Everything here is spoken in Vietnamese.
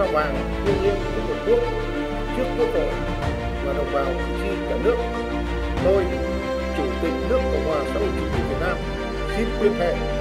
vàng thiêng liêng của Tổ quốc trước Quốc hội và đồng bào cử tri cả nước, tôi, Chủ tịch nước Cộng hòa xã hội chủ nghĩa Việt Nam, xin tuyên thệ